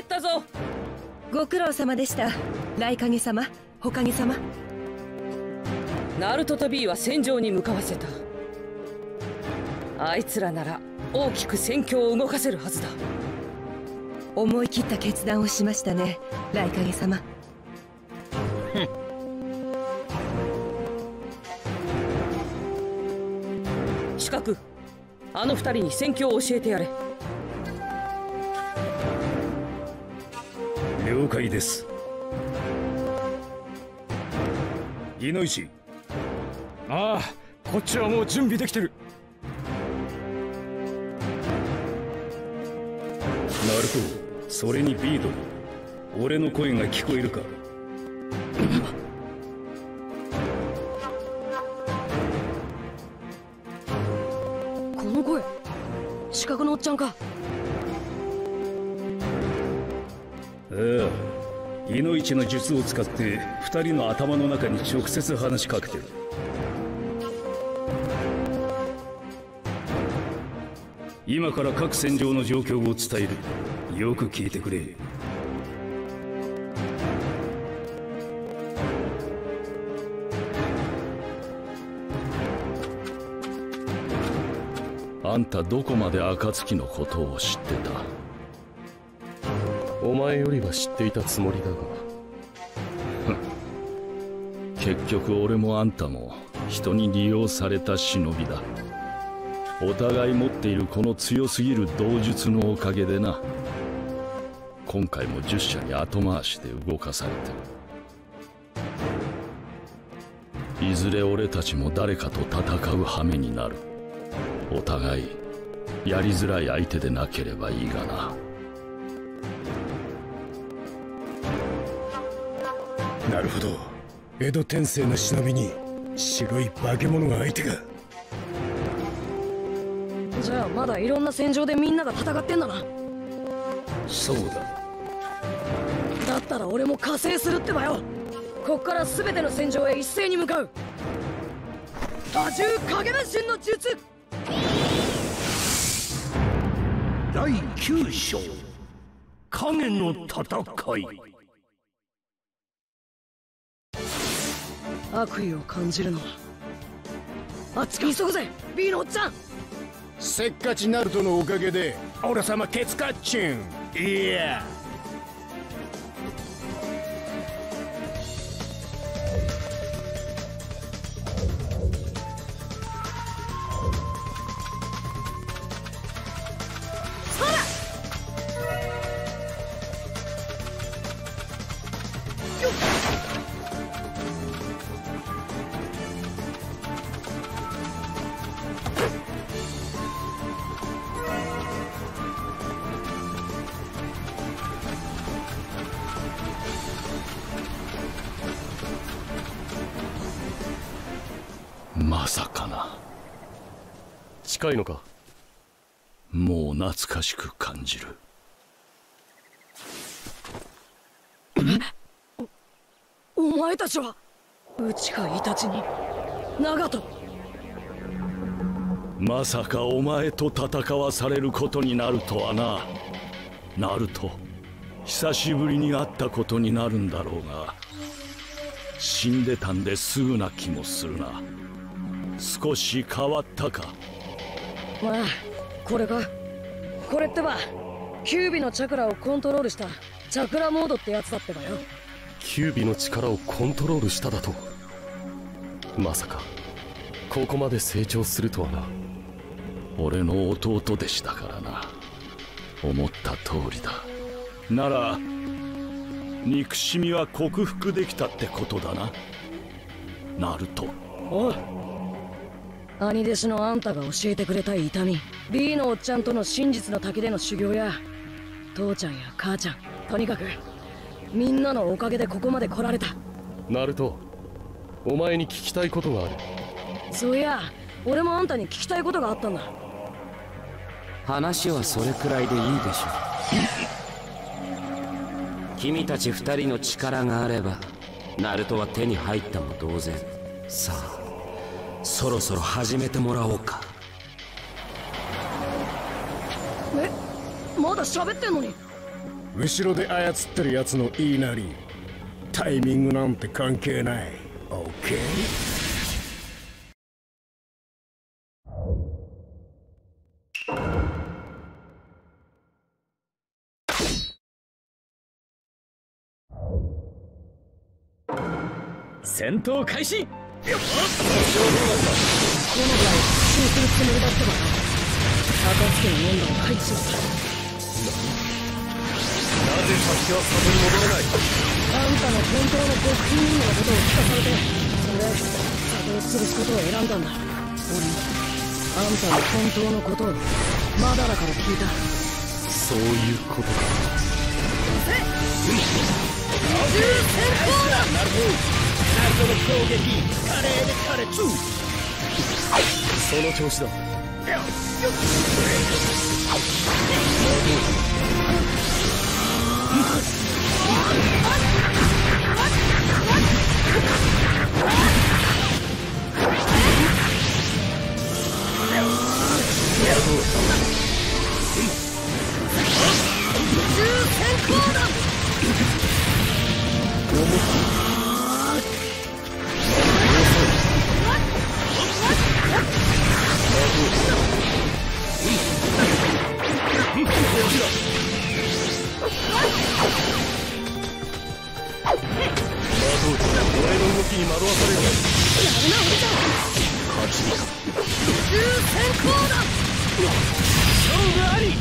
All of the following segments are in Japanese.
ったぞ。 ご苦労様でした。雷影様、火影様。 ナルトと B は戦場に向かわせた。あいつらなら大きく戦況を動かせるはずだ。 思い切った決断をしましたね、雷影様。 近くあの二人に戦況を教えてやれ。 了解です。井の石。 ああ、こっちはもう準備できてる。 ナルト、それにビードル、俺の声が聞こえるか？ この声、四角のおっちゃんか？ ああ、いのいちの術を使って二人の頭の中に直接話しかけてる。今から各戦場の状況を伝える。よく聞いてくれ。 あんたどこまで暁のことを知ってた？ お前よりは知っていたつもりだが結局俺もあんたも人に利用された忍びだ。お互い持っているこの強すぎる道術のおかげでな。今回も10社に後回しで動かされてる。いずれ俺たちも誰かと戦う羽目になる。お互いやりづらい相手でなければいいがな。 なるほど。江戸天聖の忍びに白い化け物が相手か。 じゃあまだいろんな戦場でみんなが戦ってんだな。 そうだ。 だったら俺も加勢するってばよ。こっから全ての戦場へ一斉に向かう。多重影分身の術。 第9章影の戦い。 悪意を感じるのはあっちか。急ぐぜ B のおっちゃん。 せっかちナルトのおかげで俺様ケツカッチン。いやまさかな。 近いのか？ もう懐かしく感じる。 お前たちは内海たちに長門。 まさかお前と戦わされることになるとはな。ナルト、久しぶりに会ったことになるんだろうが、死んでたんですぐな気もするな。少し変わったか？ まあこれか。これってばキュービのチャクラをコントロールしたチャクラモードってやつだってばよ。 キュービの力をコントロールしただと？まさかここまで成長するとはな。 俺の弟でしたからな。思った通りだ。なら憎しみは克服できたってことだな、ナルト。 おい、兄弟子のあんたが教えてくれた痛み、 B のおっちゃんとの真実の滝での修行や父ちゃんや母ちゃん、とにかくみんなのおかげでここまで来られた。 ナルト、お前に聞きたいことがある。 そういや俺もあんたに聞きたいことがあったんだ。 話はそれくらいでいいでしょう。君たち二人の力があればナルトは手に入ったも同然。さあそろそろ始めてもらおうか。 まだ喋ってんのに。 後ろで操ってるやつの言いなり、タイミングなんて関係ない。オッケー。 戦闘開始。このぐらい死するつもりだったが、暁の門番を排除した。 なぜ先は里に戻れない。 あんたの本当の極秘任務のことを聞かされて、それで里を潰すことを選んだんだ。俺もあんたの本当のことをマダラから聞いた。 そういうことか。 銃先行だ。 ナルトの攻撃、華麗で華烈。 その調子だ。 銃先行だ。 俺の動きに惑わされる。 やるな、俺ちゃん。 勝ちにか。 銃先行だ。 勝負あり。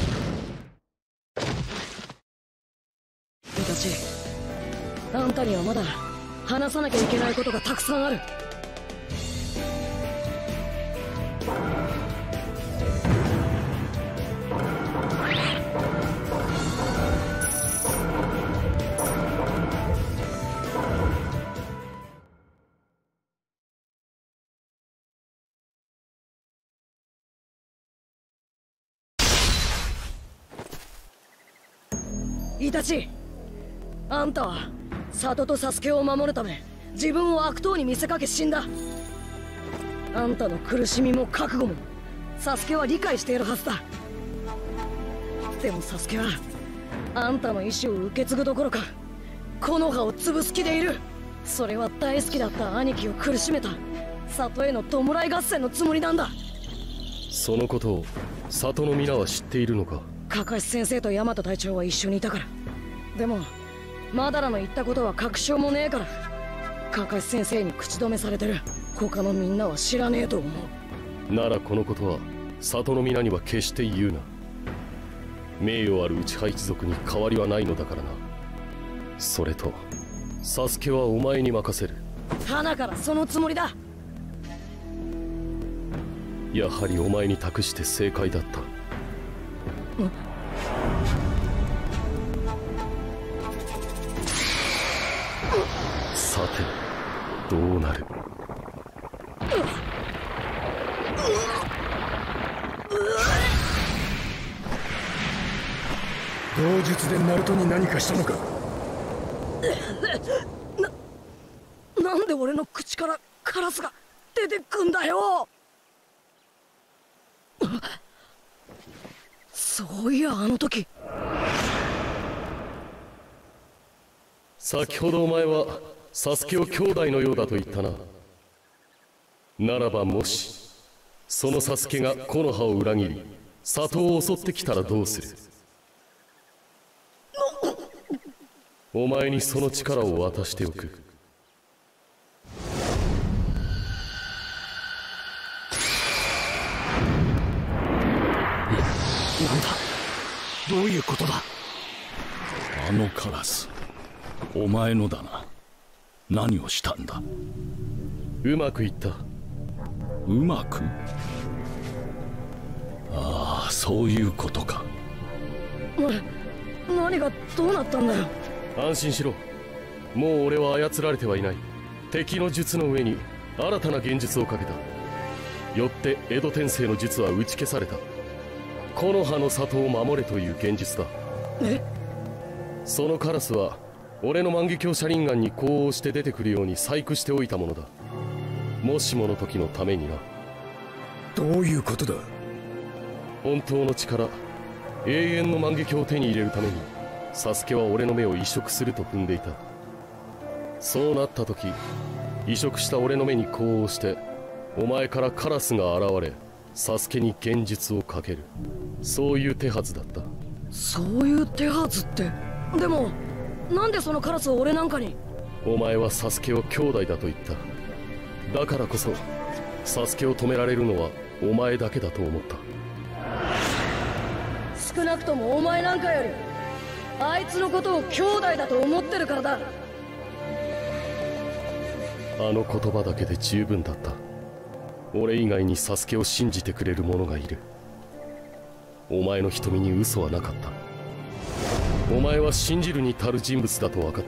俺たち、あんたにはまだ話さなきゃいけないことがたくさんある。イタチ、あんたは里とサスケを守るため自分を悪党に見せかけ死んだ。あんたの苦しみも覚悟もサスケは理解しているはずだ。でもサスケはあんたの意志を受け継ぐどころか木の葉を潰す気でいる。それは大好きだった兄貴を苦しめた里への弔い合戦のつもりなんだ。 そのことを里の皆は知っているのか。 カカシ先生とヤマト隊長は一緒にいたから。でもマダラの言ったことは確証もねえから、カカシ先生に口止めされてる。他のみんなは知らねえと思う。 ならこのことは里の皆には決して言うな。名誉ある内派一族に変わりはないのだからな。それとサスケはお前に任せる。 花からそのつもりだ。 やはりお前に託して正解だった。さてどうなる。 同術でナルトに何かしたのか。 なんで俺の口からカラスが出てくんだよ。そういやあの時、 先ほどお前はサスケを兄弟のようだと言ったな。ならばもしそのサスケが木の葉を裏切り里を襲ってきたらどうする。お前にその力を渡しておく。 なんだ、どういうことだ。あのカラス、お前のだな。何をしたんだ。 うまくいった。 うまく。ああ、そういうことか。 何がどうなったんだよ。 安心しろ。もう俺は操られてはいない。敵の術の上に新たな現実をかけた。よって江戸天聖の術は打ち消された。木の葉の里を守れという現実だ。 え？ そのカラスは俺の万華鏡車輪眼に呼応して出てくるように細工しておいたものだ。もしもの時のためにな。 どういうことだ。 本当の力、永遠の万華鏡を手に入れるためにサスケは俺の目を移植すると踏んでいた。そうなった時、移植した俺の目に呼応してお前からカラスが現れ、サスケに幻術をかける。そういう手はずだった。 そういう手はずって。でもなんでそのカラスを俺なんかに。 お前はサスケを兄弟だと言った。だからこそサスケを止められるのはお前だけだと思った。 少なくともお前なんかよりあいつのことを兄弟だと思ってるからだ。 あの言葉だけで十分だった。俺以外にサスケを信じてくれる者がいる。お前の瞳に嘘はなかった。お前は信じるに足る人物だと分かった。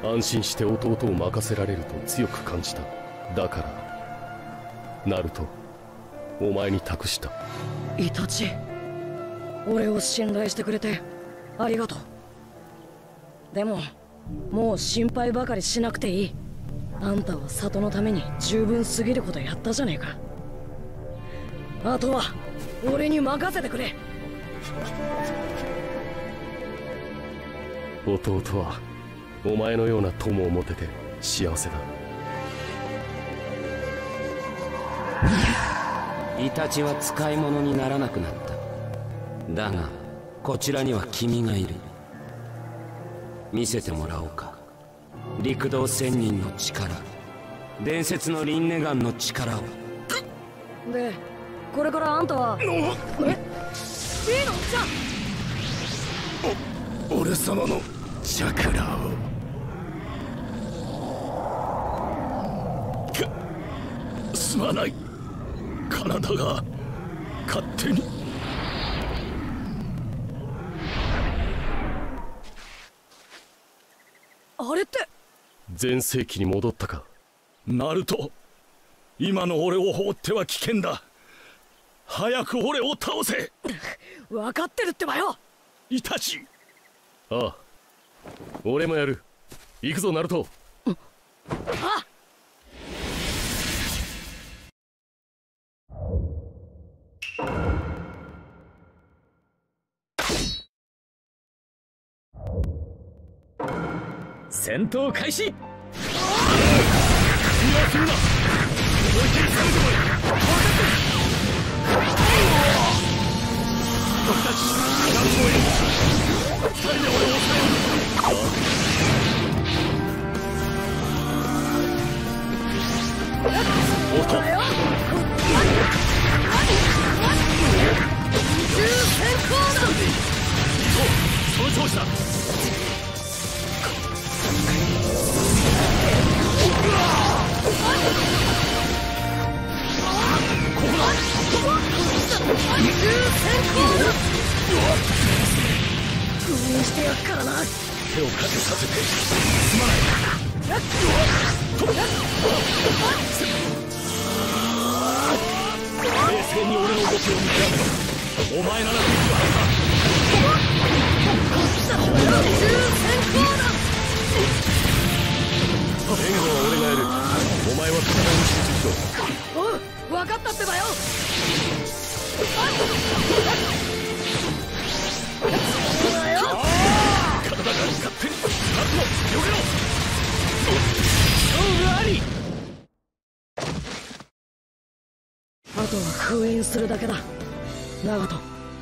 安心して弟を任せられると強く感じた。だからナルト、お前に託した。 イタチ、俺を信頼してくれてありがとう。でももう心配ばかりしなくていい。あんたは里のために十分すぎることやったじゃねえか。あとは俺に任せてくれ。 弟はお前のような友を持てて幸せだ。 イタチは使い物にならなくなった。だがこちらには君がいる。見せてもらおうか。陸道仙人の力、伝説のリンネガンの力を。 でこれからあんたは。え、いいのじゃ。 俺様のチャクラを。 すまない。体が勝手に。 あれって前世紀に戻ったか。 ナルト、今の俺を放っては危険だ。早く俺を倒せ。 分かってるってばよ。 イタチ。 ああ、俺もやる。行くぞナルト。 あっ、 戦闘開始。 その調子だ。 封印してやっからな。 手をかけさせてすまない。冷静に俺の動きを見極めろ。お前ならできるはずだ。 援護は俺がやる。お前は戦いに集中しろ。 おう、分かったってばよ。 体が勝手に勝つのよけろ。勝負あり。 あとは封印するだけだ、ナガト。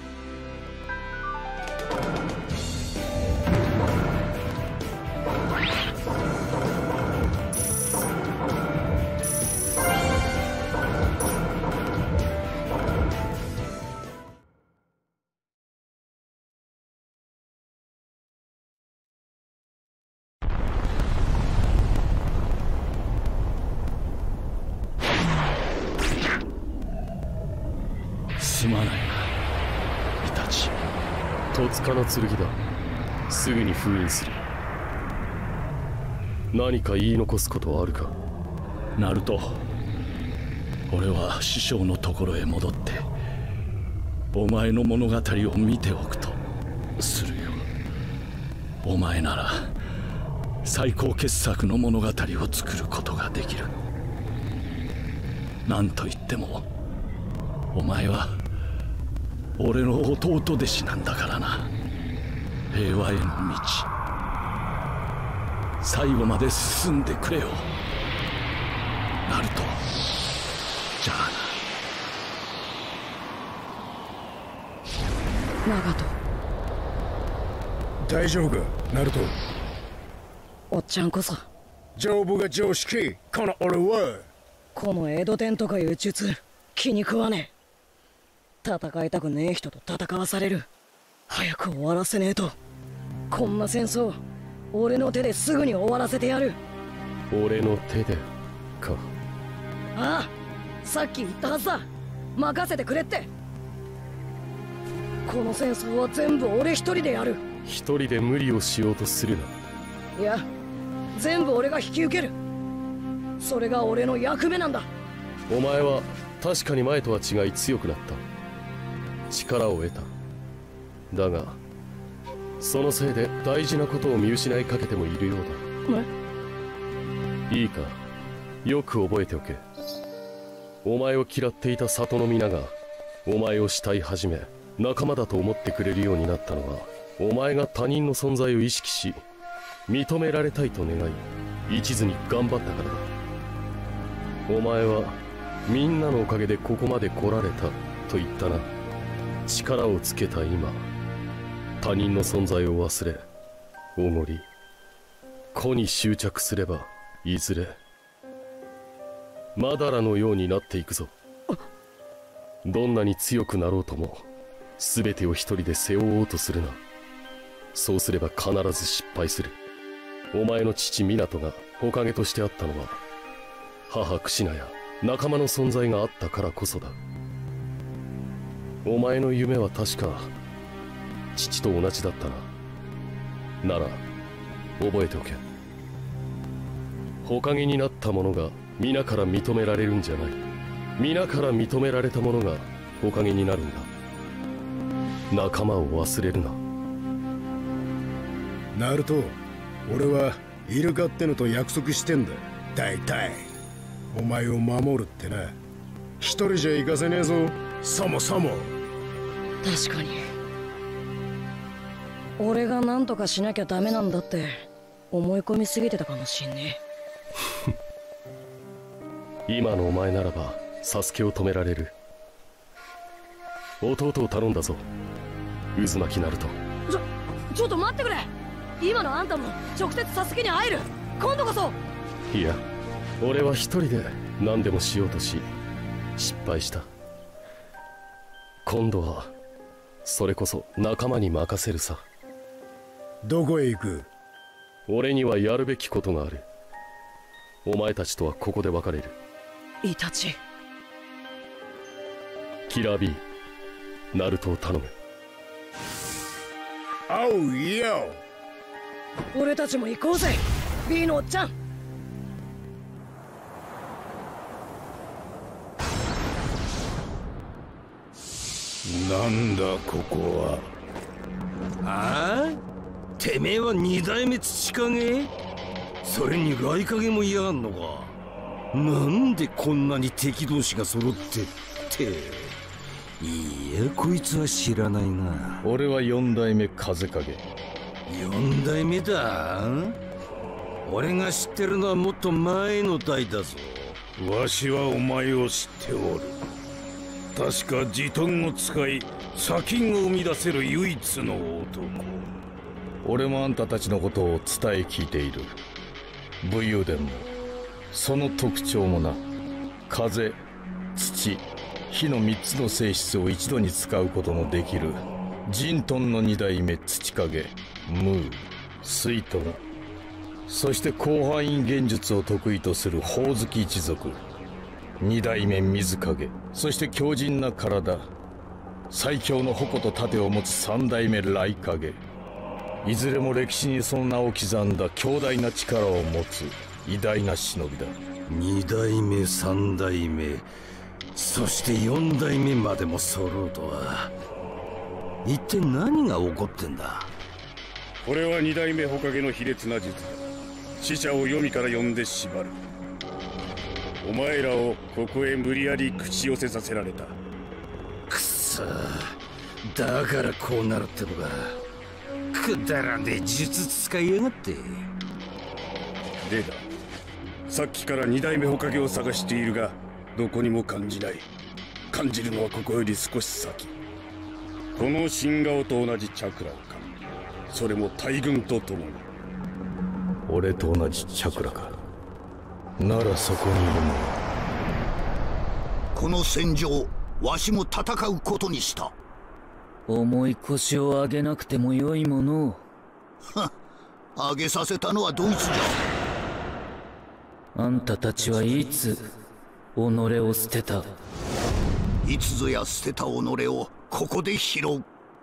すまないな、イタチ。 戸塚の剣だ。すぐに封印する。何か言い残すことはあるか。 ナルト、俺は師匠のところへ戻ってお前の物語を見ておくとするよ。お前なら最高傑作の物語を作ることができる。なんといってもお前は俺の弟弟子なんだからな。 平和への道、最後まで進んでくれよナルト。じゃあな。ナガト、 大丈夫かナルト。 おっちゃんこそ丈夫が常識。この俺はこの江戸天とかいう術気に食わねえ。戦いたくねえ人と戦わされる。早く終わらせねえと。こんな戦争俺の手ですぐに終わらせてやる。 俺の手でか。 ああ、さっき言ったはずだ。任せてくれって。この戦争は全部俺一人でやる。 一人で無理をしようとするな。 いや、全部俺が引き受ける。それが俺の役目なんだ。 お前は確かに前とは違い強くなった。力を得た。だがそのせいで大事なことを見失いかけてもいるようだ。いいか、よく覚えておけ。お前を嫌っていた里の皆がお前を慕い始め仲間だと思ってくれるようになったのは、お前が他人の存在を意識し認められたいと願い一途に頑張ったからだ。お前はみんなのおかげでここまで来られたと言ったな。力をつけた今、他人の存在を忘れおごり個に執着すれば、いずれマダラのようになっていくぞ。どんなに強くなろうとも全てを一人で背負おうとするな。そうすれば必ず失敗する。お前の父湊が火影としてあったのは、母クシナや仲間の存在があったからこそだ。お前の夢は確か父と同じだったな。なら覚えておけ。火影になった者が皆から認められるんじゃない。皆から認められた者が火影になるんだ。仲間を忘れるな。 ナルト、俺はイルカってのと約束してんだ。大体お前を守るってな。一人じゃ行かせねえぞ、そもそも。 確かに俺が何とかしなきゃダメなんだって思い込みすぎてたかもしんねえ。今のお前ならばサスケを止められる。弟を頼んだぞ、渦巻きナルト。 ちょっと待ってくれ。今のあんたも直接サスケに会える。今度こそ。 いや、俺は一人で何でもしようとし失敗した。今度はそれこそ仲間に任せるさ。 どこへ行く？ 俺にはやるべきことがある。お前たちとはここで別れる。 イタチ。 キラー B、 ナルトを頼む。 おうよ。 俺たちも行こうぜ B のおっちゃん。 なんだここは。ああ、てめえは二代目土影？それに雷影も嫌がんのか。なんでこんなに敵同士が揃ってって。いや、こいつは知らないな。 俺は四代目風影。 四代目だ。俺が知ってるのはもっと前の代だぞ。わしはお前を知っておる。確かジトンを使い砂金を生み出せる唯一の男。 俺もあんたたちのことを伝え聞いている。武勇伝もその特徴もな。風、土、火の3つの性質を一度に使うことのできるジントンの2代目土影、ムー、水遁、そして広範囲幻術を得意とするホウズキ一族、2代目水影、そして強靭な体、最強の矛と盾を持つ3代目雷影。いずれも歴史にその名を刻んだ強大な力を持つ偉大な忍びだ。 2代目3代目そして4代目までも揃うとは。一体何が起こってんだ。 これは2代目火影の卑劣な術だ。死者を黄泉から呼んで縛る。お前らをここへ無理やり口寄せさせられた。 くっそ、だからこうなるってのか。 くだらねえ術使いやがって。 でだ、さっきから二代目火影を探しているがどこにも感じない。感じるのはここより少し先。この新顔と同じチャクラをか、それも大軍と共に。 俺と同じチャクラか。ならそこにいるのは。 この戦場、わしも戦うことにした。 重い腰を上げなくてもよいものを。 はっ、上げさせたのはドイツじゃ。あんたたちはいつ己を捨てた？ いつぞや捨てた己をここで拾う。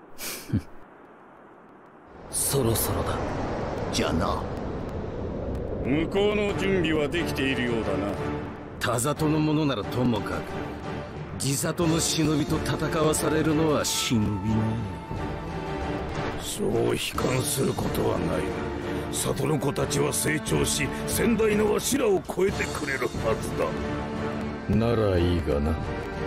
そろそろだ。 じゃな。 向こうの準備はできているようだな。 田里の者ならともかく、地里の忍びと戦わされるのは忍びね。 そう悲観することはない。里の子たちは成長し、先代のわしらを超えてくれるはずだ。 ならいいがな。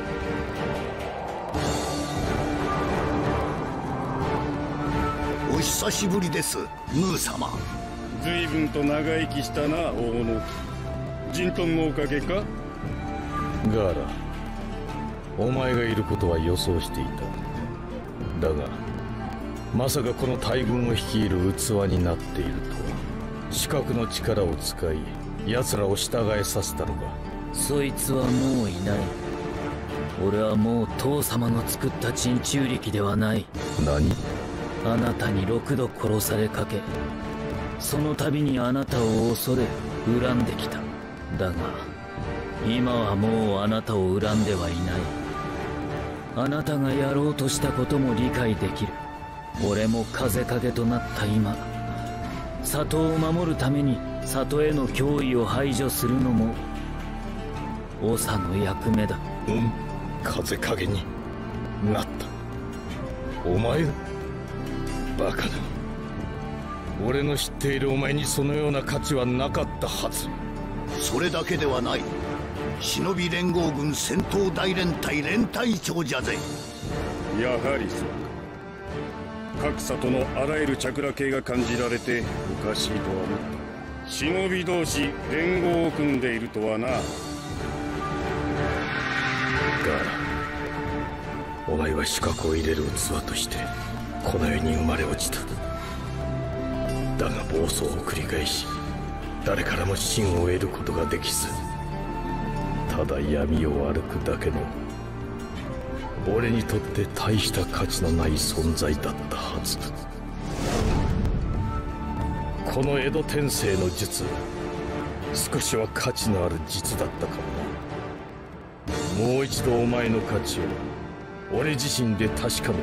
お久しぶりです、ムー様。 随分と長生きしたな、大野。ジントンのおかげか？ ガーラ、お前がいることは予想していた。だがまさかこの大軍を率いる器になっているとは。視覚の力を使い奴らを従えさせたのか。 そいつはもういない。俺はもう父様の作った鎮中力ではない。 何？ あなたに6度殺されかけ、その度にあなたを恐れ恨んできた。だが今はもうあなたを恨んではいない。あなたがやろうとしたことも理解できる。俺も風影となった今、里を守るために里への脅威を排除するのも長の役目だ。 風影になった。お前だ。バカだ。俺の知っているお前にそのような価値はなかったはず。 それだけではない。忍び連合軍戦闘大連隊連隊長じゃぜ。 やはりそうか。各里のあらゆるチャクラ系が感じられておかしいとは思った。忍び同士連合を組んでいるとはな。ガーラ、 お前は視覚を入れる器としてこの世に生まれ落ちた。だが暴走を繰り返し、誰からも信を得ることができず、ただ闇を歩くだけの俺にとって大した価値のない存在だったはず。この江戸天聖の術、少しは価値のある術だったかもな。もう一度お前の価値を俺自身で確かめてやる。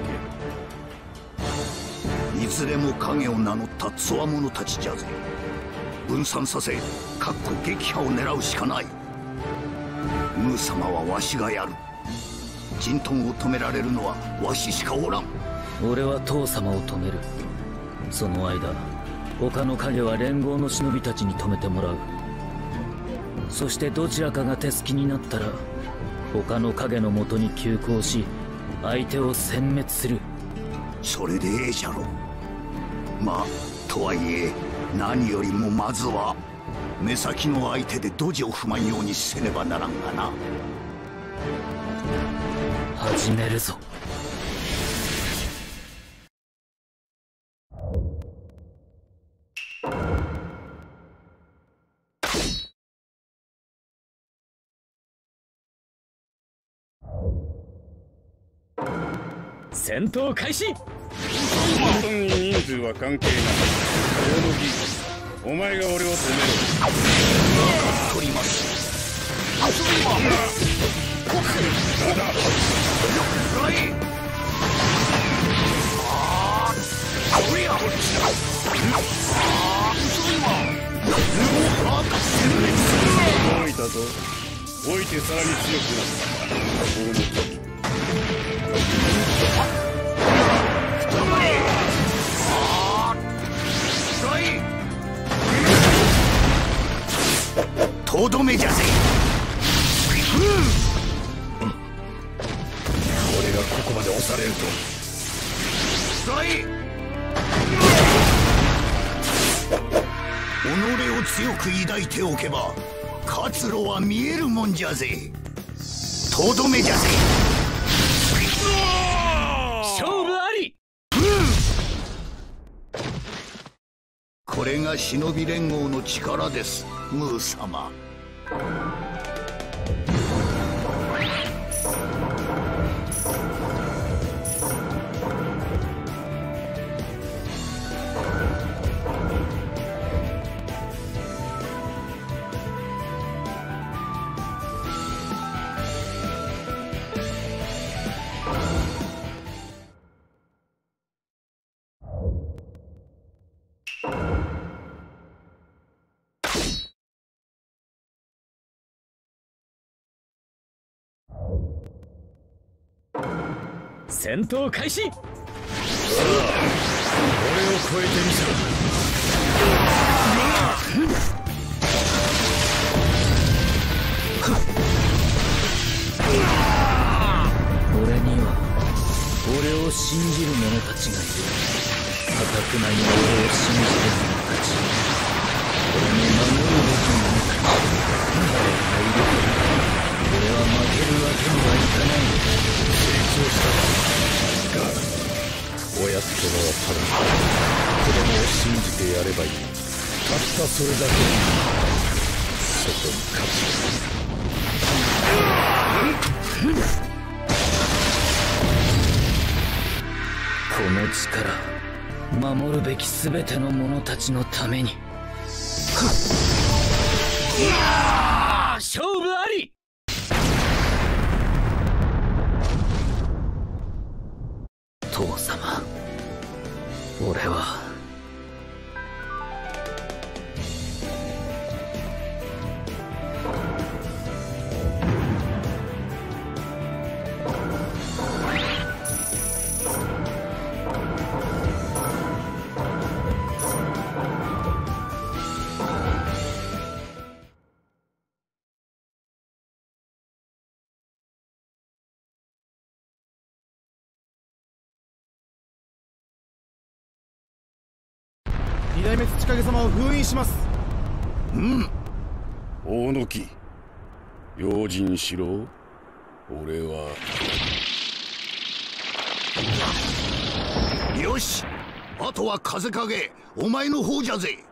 いずれも影を名乗った強者たちじゃぜ。分散させ、撃破を狙うしかない。ムー様はわしがやる。ジントンを止められるのはわししかおらん。 俺は父様を止める。その間、他の影は連合の忍びたちに止めてもらう。そしてどちらかが手すきになったら、他の影のもとに急行し、相手を殲滅する。 それでええじゃろ。まあとはいえ、何よりもまずは目先の相手でドジを踏まんようにせねばならんがな。 始めるぞ。 戦闘開始。 本当に人数は関係ない。大野義、お前が俺を止めろ。分かっとります。 動いたぞ。置いてさらに強くなった。大野義。 とどめじゃぜ。 俺がここまで押されると。 を強く抱いておけば活路は見えるもんじゃぜ。とどめじゃぜ。 勝負あり。 これが忍び連合の力です、ムー様。 戦闘開始。 さあ、俺を超えてみせろ。 俺には俺を信じる者たちがいる。固くない俺を信じる者たち、俺の守るべき者たち、彼がいるから俺は負けるわけにはいかない。 成長したが、親ってのはただ子供を信じてやればいい。たったそれだけでそこに勝つ。 この力、守るべき全ての者たちのために。勝負あり。父様、俺は二代目土影様を封印します。 大野木、用心しろ。俺はよし、あとは風影、お前の方じゃぜ。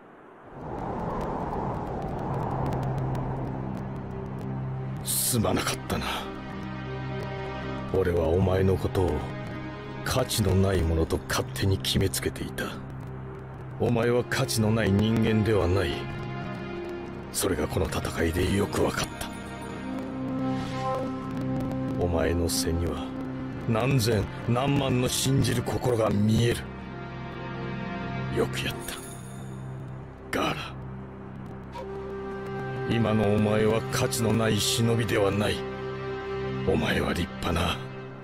すまなかったな。俺はお前のことを価値のないものと勝手に決めつけていた。お前は価値のない人間ではない。それがこの戦いでよく分かった。お前の背には何千何万の信じる心が見える。よくやったガーラ。今のお前は価値のない忍びではない。お前は立派な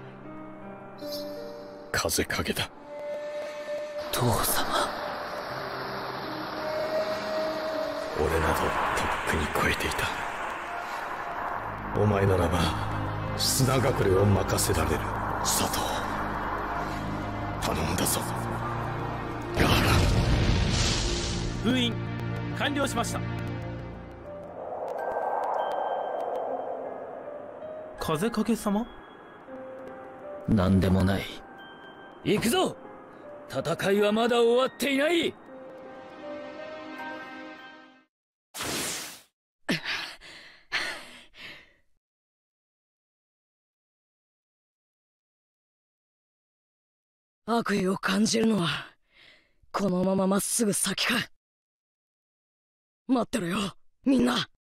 風影だ。 父様、 俺などとっくに超えていた。お前ならば砂隠れを任せられる。佐藤、頼んだぞガーラ。 封印完了しました。風影様？ 何でもない。行くぞ。戦いはまだ終わっていない。 悪意を感じるのはこのまままっすぐ先か。待ってろよみんな。